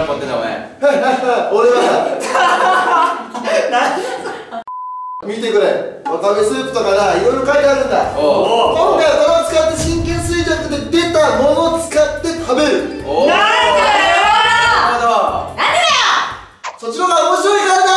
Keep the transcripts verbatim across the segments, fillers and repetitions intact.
持ってんだお前。 俺は見てくれ、わかめスープとかないろいろ書いてあるんだ。今回はこれを使って神経衰弱で出たものを使って食べる。 おお、なんだよ、 なんでだよ、 そっちの方が面白いから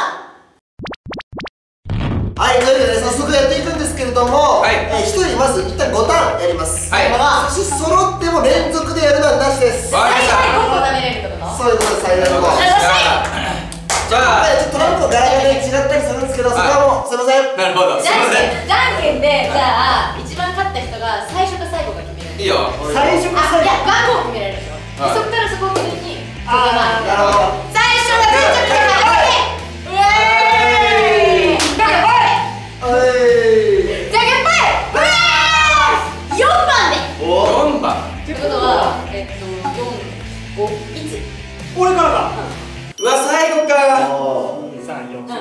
な。はい、というわけで早速やっていくんですけれども、はい、えー、ひとりまず一旦ごターンやります。はい、そして揃っても連続でやるのはなしです。 わかりました。 最後食べれるってこと？ そういうことです。最後のじゃあ、ちょっとトランプの柄がね、違ったりするんですけど、それはもうすいません。なるほど、すいません。 じゃんけんで、じゃあ一番勝った人が最初か最後か決める。 いいよ。 最初か最後。いや、番号決められるでしょ。そっからそこを基準に、ああ、なるほど。最初が最初からうえーい、じゃんけんぽい、じゃんけんぽい、よんばんで。 よんばんということは、えっと、よん、ご、いち。 俺からか。 うわ、最後か。 に、さん、よん。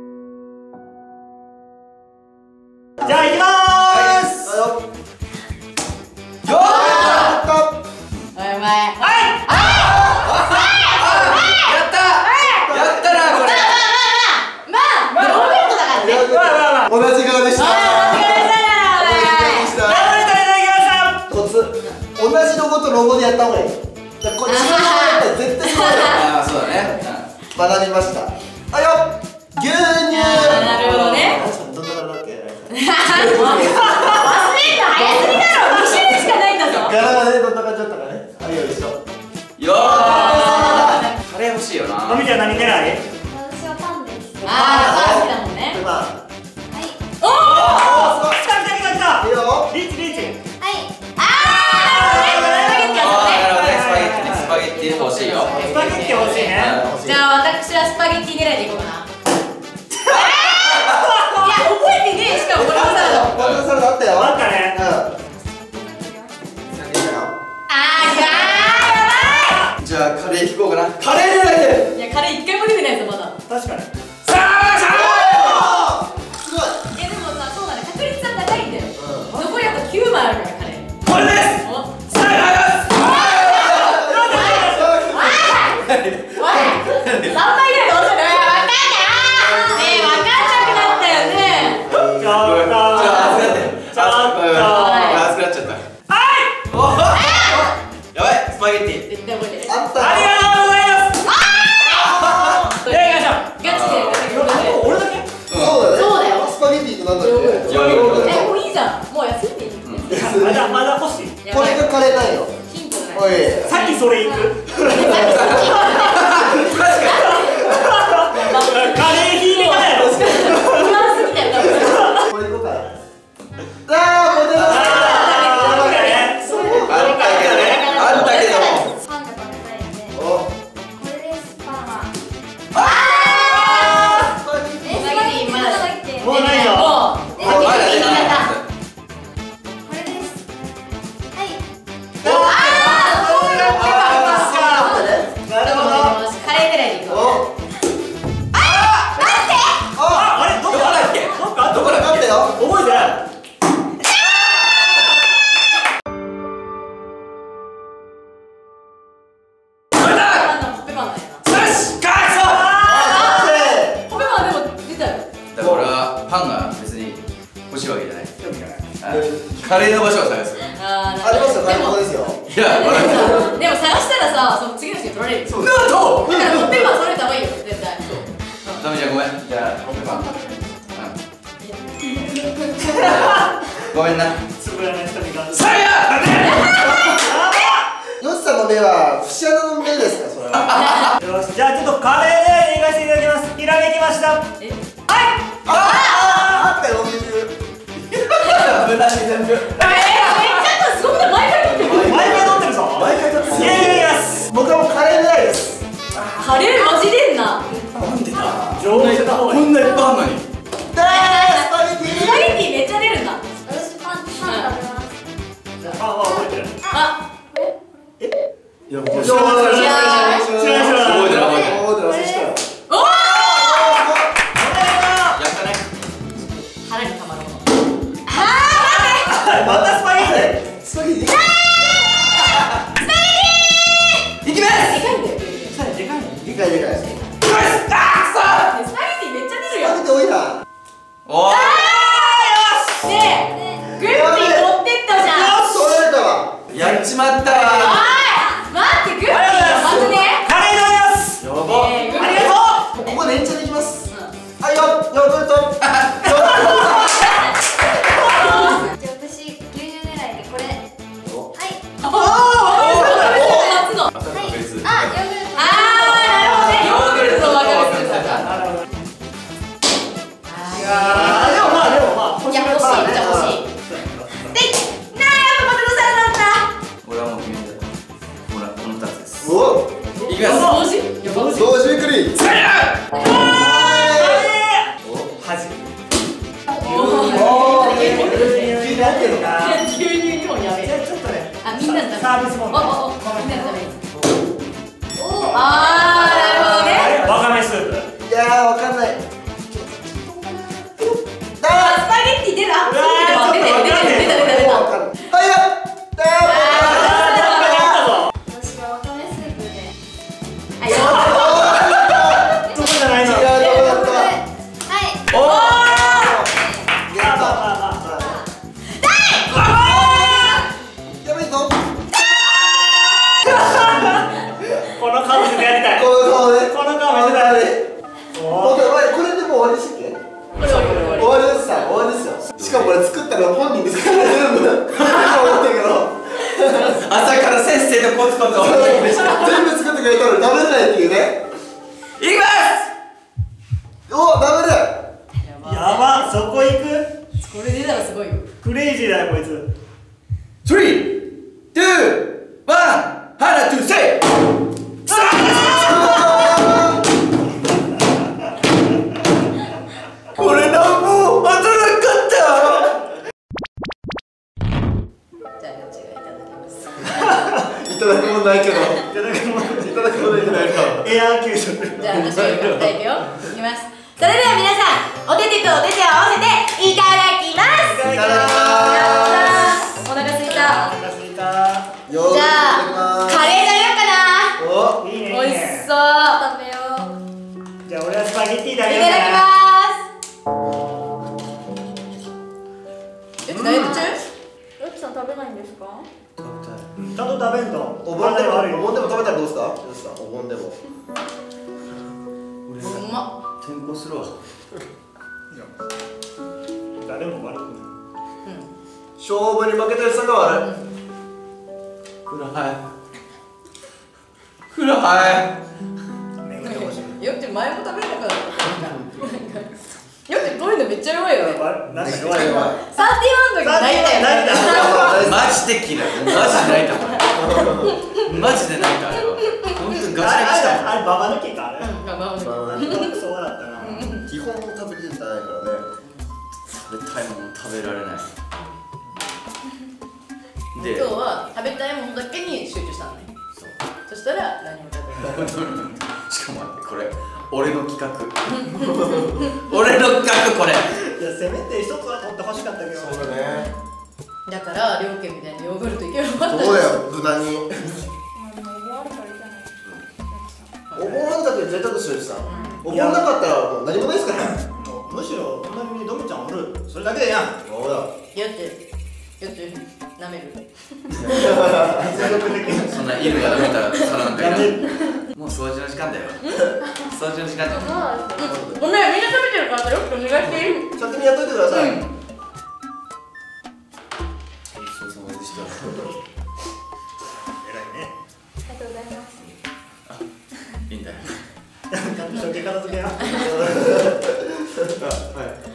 じゃあ、いきまーす。 よー。 おい、お前。はい。 やったやったな、これ。 まあまあまあまあまあ、ローベルトだからね。 まあまあまあ。 同じ側でした。 同じ側でした。 コツ、同じロゴとロゴでやった方がいい。こっちのロゴだったら絶対そうだよ。 ああ、そうだね。 学びました。あよ、牛乳。 なるほどね。 どんな柄だっけ？ 忘れんの早すぎだろ。に種類しかないんだぞ。 柄がね、どんな感じだったかね。はい、よいしょ。 よー。カレー欲しいよな。 のみちゃん何狙い？ 私はパンです。ああ、パン好きだもんね。 まあ、 はい。 おお、来た来た来た来た。 いいよ。 リーチリーチ。 はい。ああ、 スパゲッティ、スパゲッティ欲しいよ。 スパゲッティ欲しいね。 じゃあ私はスパゲッティ狙いでいこうかな。いや、覚えてねえ。しかもポテトサラダ。 ポテトサラダあったよ。 あったね。 うん。 あー、やばい。 じゃあカレー引こうかな。カレー狙いで。 いや、カレー一回も出てないぞまだ。 確かに。 さあさあ。 すごい。 え、でもさ、そうだね、確率は高いんだよ。残りあときゅうまいあるからカレー。 これです。 お、 さあ。 おい、さんばいぐらいどうする？わかんない。ねえ、わかんなくなったよね。 ちょっと。 ちょっと熱くなって。 ちょっと。 熱くなっちゃった。はい。やばい、スパゲッティ。 絶対覚えてる。 あった。 ありがとうございます。ああ。じゃあ行きましょう。 ガチで。 俺だけ？ そうだね。 そうだよ。 スパゲッティってなんだっけ？ え、もういいじゃん。もう休んでいい。 まだまだ欲しい。 これがカレーなんよ。 ヒントおい。 さっきそれ行く。 確かに。 カレー引いてからやろ。 不安すぎたよ、多分。 これ行こうか。あー、ポテトサラダ。 あったね。 あったけどね。あったけども。 パンが食べたいんで、 お。 これですパンは。 あー。スパゲッティ。 え、スパゲッティまだだっけ？ もうないよ。 もう。 え、 まだこ出てない。 れです。はい。 あー、そうだったか。 なるほど。 カレー狙いでいこう。 お。 あ、あれどこだっけ？どっかどこだっけ？覚えてない。 コペパンだよな。 よし、勝つぞ。 コペパンでも出たよ。 だから俺はパンが別に欲しいわけじゃない。カレーの場所を探す。 あー、 ありますよ、 でもここですよ。 いや、 でも俺さ、でも探したらさ、その次の人に取られるよ。 そうなんと。 だからコペパン揃えた方がいいよ、絶対。 ダメじゃん、ごめん。じゃあ、コッペパン。ごめんな。 つぶらな瞳が。 さあ。 ヨシさんの目は節穴の目ですか、それは。 よし、じゃあちょっとカレーで行かせていただきます。ひらめきました。 え、 はい。 ああったよ、お水。 無駄に全部。 えー、めっちゃすごくない？毎回撮ってる。 毎回撮ってるぞ。 毎回撮ってる。 いやいやいや。 僕はもうカレー狙いです。 カレーマジでんな。 なんでだ。 上手な方がいい。 こんないっぱいあんのに。 だー、スパゲッティスパゲッティめっちゃ出るんだ。 私パン、パン食べます。 あ、あ、覚えてる。 あ、 いや、もう知らない知らない知らない知らない覚えてる覚えてる。 覚えてる、忘れしたよ。 おお。 やったね。 腹にたまるもの。 またスパゲッティ。 スパゲッティ。 いきます。 でかいんだよ。 かいでかい。 スパゲティめっちゃ出るよ。 スパゲティ多いな。 おーねえグッピー持ってったじゃん。 取られたわ。 やっちまったわおい待ってグッピーまずね。 カレーです。 やばえーグッピーありがとう。 ここで延長できます。はいよ、ヨーグルト。 じゃあ私牛乳狙いでこれ。はい。 おお初の。 はい。あ、ヨーグルト。 あーなるほどね。ヨーグルトを分かる人だった。 なるほど。 あいやーでもまあでもまあーいや欲しいじゃ欲しい。で、なーポテトサラダだっ俺はもう決めたほらこのふたつですおお、 いきますた。同時？やばい。 同時びっくり。 せー恥。 おお、牛乳入ってるのか。 牛乳に本やめ。 じゃあちょっとね。 あ、みんなのため。 サービス問題。 おおお、みんなのために。 おお。 あー、なるほどね。 わかめスープ。 いやー、わかんない。 あ、スパゲッティ出る。あ、出てる出てる出てる出た出た出た。 わかんない。はいよ。だ私はわかめスープで。 はい、よそこじゃないの。 ー。違う、どうだった。 はい。 おやった。やばいぞ。 この顔でやりたい。 この顔ね。 この顔見せたい。 もうこれでもう終わりでしたっけ？終わりですさ、終わりですよ。しかもこれ作ったの本人ですから全部。思ったけど。 朝から先生とコツコツお願いします全部作ってくれたのに食べれないっていうね。 いきますお、食べる。 やば、そこ行く。 これ出たらすごいよ。 クレイジーだよこいつ。 スリー、ツー、ワン、ハナトゥセイこれなんも当たらなかったじゃあ、どっちがいただきます。 いただくもんないけど。 いただきます。 いただくもんないけど。 エアー給食。 じゃあ、私がいただきよ。いきます。それでは皆さん、お手手とお手手を合わせていただきます。 いただきます。 お腹すいた。 お腹すいた。 よーじゃあ、カレー食べようかお、 いいね。 な。美味しそう。 食べよう。 じゃあ俺はスパゲッティだけいただきます。え、ダイエット中？ ロッチさん食べないんですか？ ちゃんと食べんと。 お盆でも、 悪いよ。 お盆でも食べたらどうですか？どうですか？お盆でも。 うまっ。 転校するわ誰も悪くない。 勝負に負けた人が悪い。 暗い暗いめぐってほしい。 よくて前も食べれなかった。よくてこういうのめっちゃ弱いよね。 なんか弱い弱い。 サーティワンの時泣いたよね。 マジで嫌いマジで泣いたマジで泣いたあれは本当にガチ泣きしたもんあれババ抜きかあれ。 うん、頑張ろう。 そうだったな。 基本食べてたないからね。 食べたいもの食べられないで今日は食べたいものだけに集中したのね。 そうそしたら何も食べない。 しかも待ってこれ俺の企画俺の企画これいやせめて一つは取ってほしかったけど。 そうだね。 だから両家みたいにヨーグルトいけばよかった。 そうだよ、無駄に。 まあでもお盆あるからいいじゃないですか。 お盆あるだけで贅沢するしさ。お盆なかったらもう何もないですから。 もうむしろ隣にドミちゃんおる。それだけでやん。 そうだ。 よってよって舐める。 そんな犬が舐めたら皿なんかいらんやめる。 もう掃除の時間だよ掃除の時間だよまあ、 ごめん、みんな食べてるからよくお願いしていい？ 先にやっといてください。 うんごちそうさまでした偉いね。 ありがとうございます。 いいんだよちゃんと食器片付けや。 はい。